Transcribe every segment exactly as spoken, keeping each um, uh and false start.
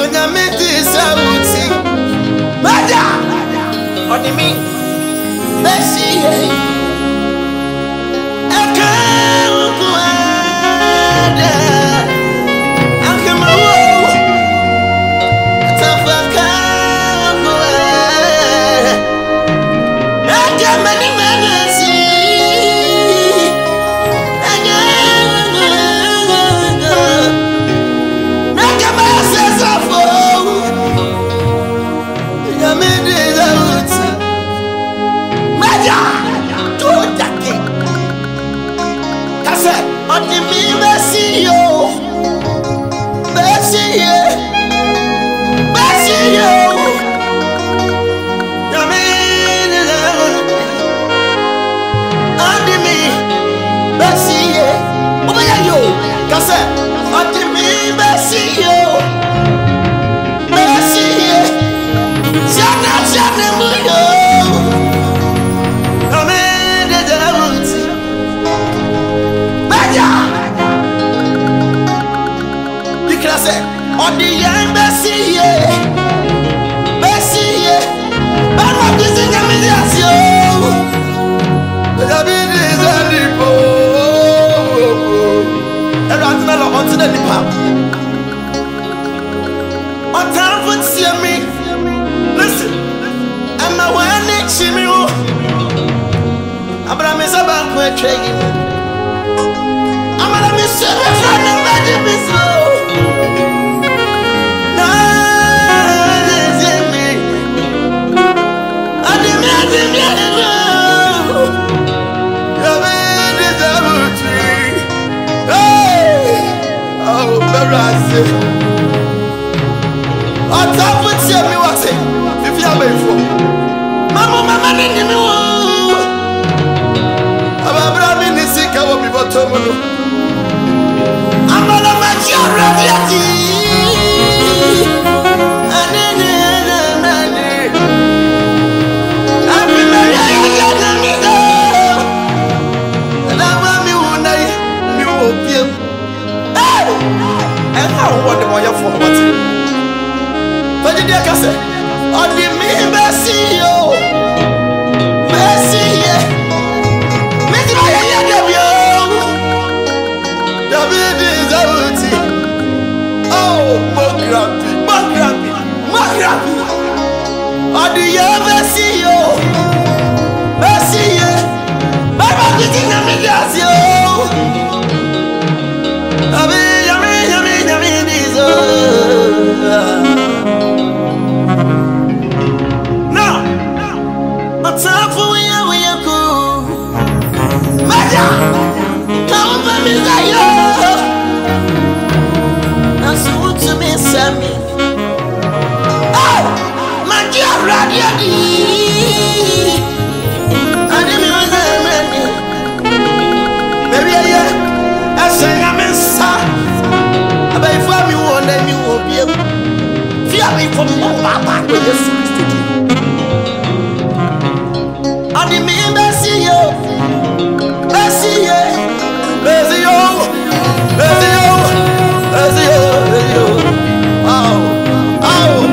Sunyamiti sauti Maja Odimi Besi Eka ukuada Anke mawu Atafaka ukuada Eka mani manasi on the young Bessie, Bessie, but what is in the mediation? The bid is a depot. And I'm not on to the depot. On time would see me. Listen, I'm a one neck shimmy. I'm a miss about quite training. I'm a miss from the magic. On top of the me what say if you are for mama mama ni me wo ababra mi ni sika wo bi botomo no amana ma ji radiati anene anene abi me ya ya na mi do na wa mi wo nai mi wo piem eh and how what the boy for what but you can say, on the me Bessie, yo, Bessie, Miss Maya, David is out. Oh, more grumpy, more grumpy, more grumpy. On the young Bessie, yo, Bessie, Baba, you think I'm in gas, yo. I mean, I mean, I mean, I mean, this, oh. Time for we are we are cool. Maja, come for me, Zayo. Now so to me, Sammy. Oh, Maja, radio di. I didn't know that, maybe I say I'm inside. I bet for me one day you will be able. Fear me from Papa with the sixty. On the me Bessie, yo, Bessie, Bessie, yo, Bessie, yo, Bessie, yo, oh, oh.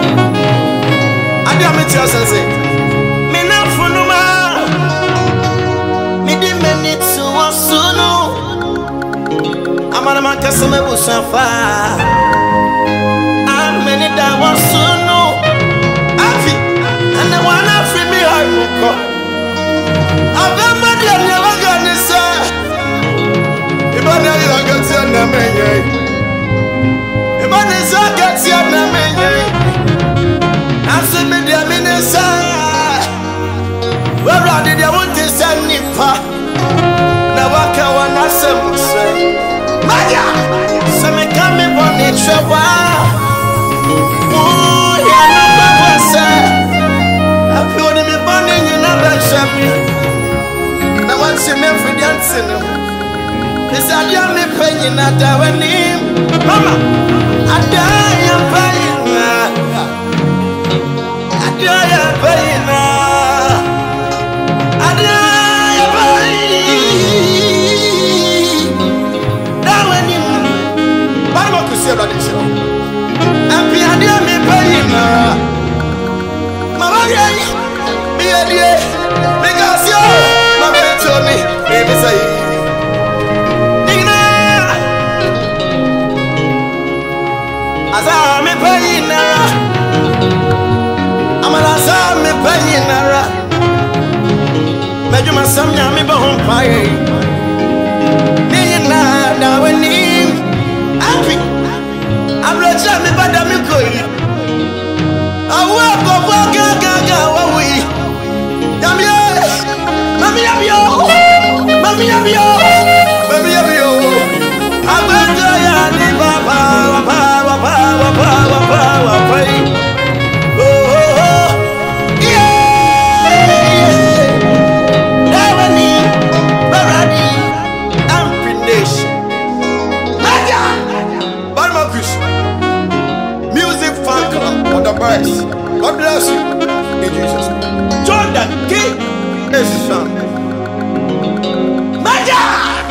I don't mean to say, me not for no man, me the minute to a solo. I'm on a man cause I'm a bush and fire. I'm many that was solo. I'm fit, and the one I free me, I will come. I've never got this, sir. If I never got your name, if I never got your name, I'm simply the minister. Where I did I want to send Nipa? Now I can't want to say, Maya, so me come in on the trouble. Oh, yeah, no, sir. I feel me burning in a bed. Now what's your name for dancing? This I am me paying at our name. Mama, I die am paying. I die am paying. I die am paying. Now when you, why not to say about this? M P Aza me payinara. Amala aza me payinara. Meju masamnya me bahon paye. Ni na na weni. Api. Abrocha me bada me koi. Awa ko ko ga ga ga wa wi. Yamye. Mami yamyo. Mami yamyo. Mami yamyo. Abrocha ya ni baba baba baba baba baba baba. Oh oh oh. Yeah. Dawani. Baradi. M P Nation. Maja. Barmakus. Music fan club on the boys. God bless you. In Jesus' name. Jordan King is son. Maja.